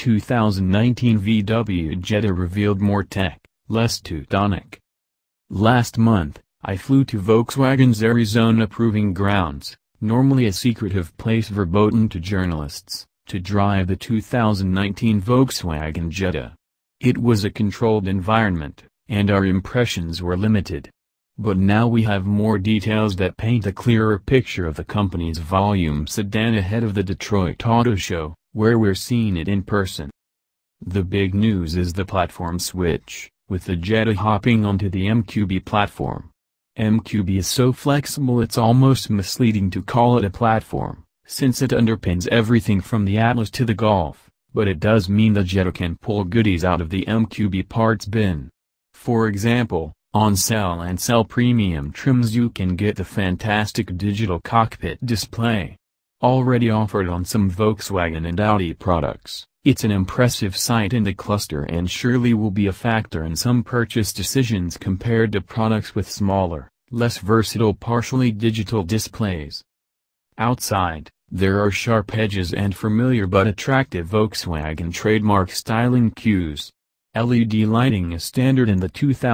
2019 VW Jetta revealed more tech, less Teutonic. Last month, I flew to Volkswagen's Arizona Proving Grounds, normally a secretive place verboten to journalists, to drive the 2019 Volkswagen Jetta. It was a controlled environment, and our impressions were limited. But now we have more details that paint a clearer picture of the company's volume sedan ahead of the Detroit Auto Show, where we're seeing it in person. The big news is the platform switch, with the Jetta hopping onto the MQB platform. MQB is so flexible it's almost misleading to call it a platform, since it underpins everything from the Atlas to the Golf, but it does mean the Jetta can pull goodies out of the MQB parts bin. For example, on Cell and Cell Premium trims you can get the fantastic digital cockpit display. Already offered on some Volkswagen and Audi products, it's an impressive sight in the cluster and surely will be a factor in some purchase decisions compared to products with smaller, less versatile partially digital displays. Outside, there are sharp edges and familiar but attractive Volkswagen trademark styling cues. LED lighting is standard in the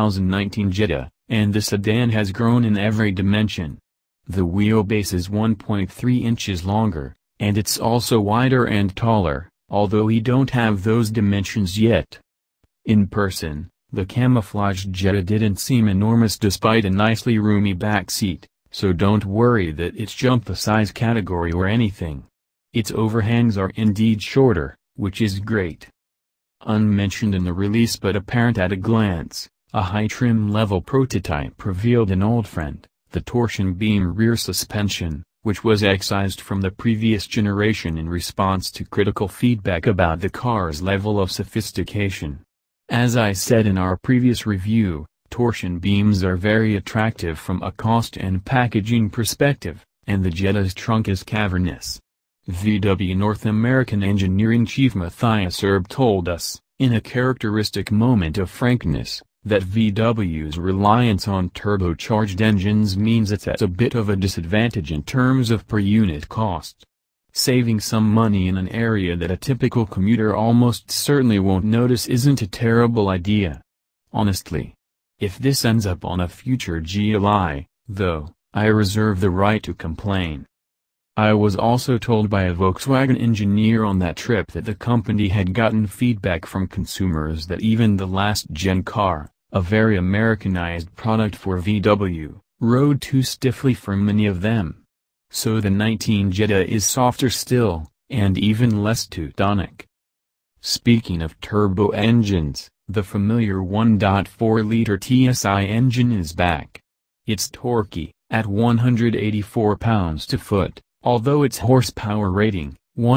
2019 Jetta, and the sedan has grown in every dimension. The wheelbase is 1.3 inches longer, and it's also wider and taller, although we don't have those dimensions yet. In person, the camouflaged Jetta didn't seem enormous despite a nicely roomy back seat, so don't worry that it's jumped the size category or anything. Its overhangs are indeed shorter, which is great. Unmentioned in the release but apparent at a glance, a high trim level prototype revealed an old friend, the torsion beam rear suspension, which was excised from the previous generation in response to critical feedback about the car's level of sophistication. As I said in our previous review, torsion beams are very attractive from a cost and packaging perspective, and the Jetta's trunk is cavernous. VW North American engineering chief Matthias Erb told us, in a characteristic moment of frankness, that VW's reliance on turbocharged engines means it's at a bit of a disadvantage in terms of per unit cost. Saving some money in an area that a typical commuter almost certainly won't notice isn't a terrible idea. Honestly. If this ends up on a future GLI, though, I reserve the right to complain. I was also told by a Volkswagen engineer on that trip that the company had gotten feedback from consumers that even the last-gen car, a very Americanized product for VW, rode too stiffly for many of them. So the 19 Jetta is softer still, and even less Teutonic. Speaking of turbo engines, the familiar 1.4-liter TSI engine is back. It's torquey, at 184 pounds-to-foot. Although its horsepower rating,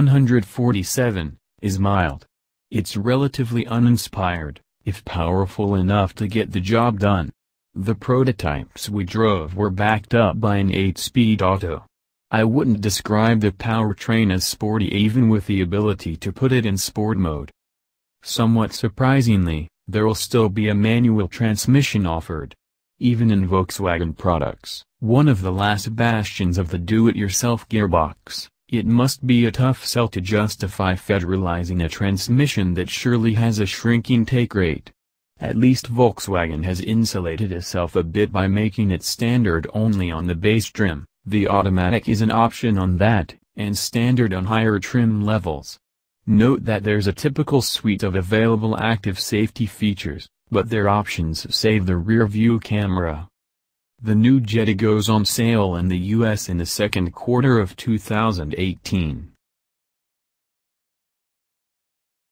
147, is mild. It's relatively uninspired, if powerful enough to get the job done. The prototypes we drove were backed up by an 8-speed auto. I wouldn't describe the powertrain as sporty even with the ability to put it in sport mode. Somewhat surprisingly, there'll still be a manual transmission offered. Even in Volkswagen products, one of the last bastions of the do-it-yourself gearbox, it must be a tough sell to justify federalizing a transmission that surely has a shrinking take rate. At least Volkswagen has insulated itself a bit by making it standard only on the base trim. The automatic is an option on that, and standard on higher trim levels. Note that there's a typical suite of available active safety features, but their options save the rear-view camera. The new Jetta goes on sale in the US in the second quarter of 2018.